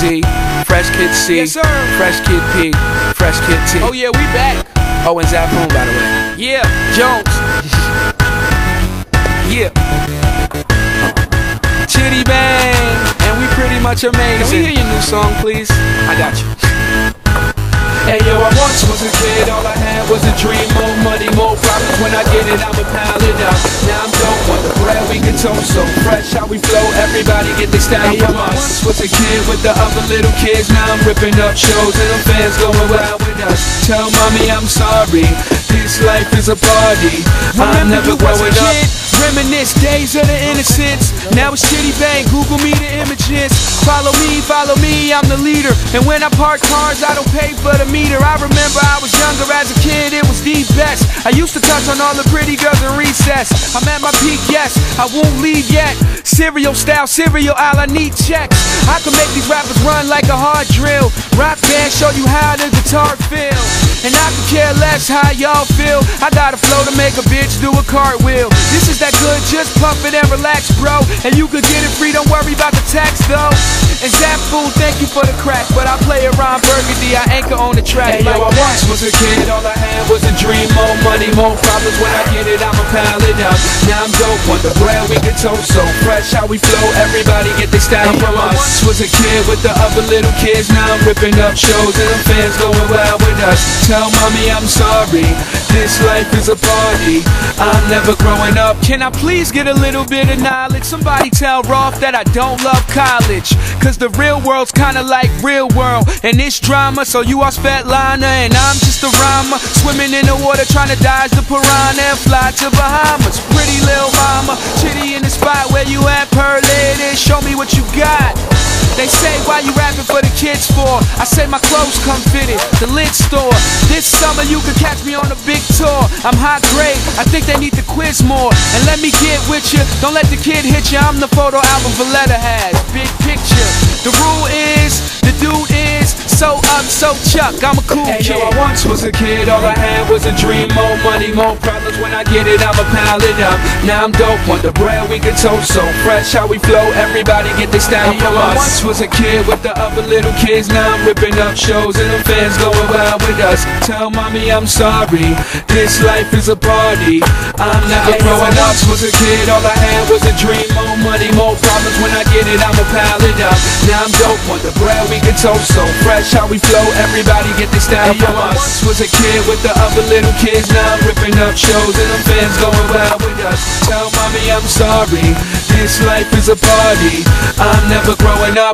C, Fresh Kid C, yes, sir. Fresh Kid P, Fresh Kid T. Oh yeah, we back. Oh, and Zafoon, by the way. Yeah, Jones. Yeah. Chitty Bang, and we pretty much amazing. Can we hear your new song, please? I got you. Hey yo, I once was a kid, all I had was a dream. More money, more problems, when I get it, I'ma pile it up. Now I'm dope on the bread, we get toast so fresh. How we flow, everybody get their style from us. I once was a kid with the other little kids. Now I'm ripping up shows and them fans going wild with us. Tell mommy I'm sorry, this life is a party. I'm never growing up. Reminisce days of the innocence. Now it's Chitty Bang, Google me the images. Follow me, I'm the leader. And when I park cars, I don't pay for the meter. I remember I was younger as a kid, it was the best. I used to touch on all the pretty girls in recess. I'm at my peak, yes, I won't leave yet. Cereal style, cereal aisle, I need checks. I can make these rappers run like a hard drill. Rock band, show you how the guitar feels. And I could care less how y'all feel. I got a flow to make a bitch do a cartwheel. This is that good, just pump it and relax, bro. And you could get it free, don't worry about the tax, though. And Zafoon, thank you for the crack, but I play around Burgundy, I anchor on the track. Hey, yo, I once was a kid, all I had was a dream. More money, more problems, when I get it, I'ma pile it up. Now I'm dope on the bread, we get toast so fresh. How we flow, everybody get their style from us. I once was a kid with the other little kids. Now I'm ripping up shows and them fans going wild with us. Tell mommy I'm sorry, this life is a party. I'm never growing up. Can I please get a little bit of knowledge? Somebody tell Rolf that I don't love college, cause the real world's kinda like real world, and it's drama. So you are Svetlana and I'm just a rhymer, swimming in the water trying to dodge the piranha and fly to Bahamas. Pretty little mama, Chitty in the spot where you at, per lady, show me what you got. They say, why you rapping for the kids for? I say my clothes come fitted, the lid store. This summer you could catch me on a big tour. I'm high grade, I think they need to quiz more. And let me get with you, don't let the kid hit you. I'm the photo album Valletta has, big picture. The rule is, the dude is so up, so Chuck, I'm a cool kid. Yo, I once was a kid, all I had was a dream. More money, more problems, when I get it, I'ma pile it up. Now I'm dope on the bread, we get toast so fresh. How we flow, everybody get their style from us. I once was a kid with the other little kids. Now I'm ripping up shows and them fans going wild with us. Tell mommy I'm sorry, this life is a party. I'm never growing up. I once was a kid, all I had was a dream. More money, more problems, when I get it, I'ma pile it up. Now I'm dope on the bread, we get toast so fresh. How we flow, everybody get their style from us. I once was a kid with the other little kids. Now I'm ripping up shows and them fans going wild with us. Tell mommy I'm sorry, this life is a party. I'm never growing up.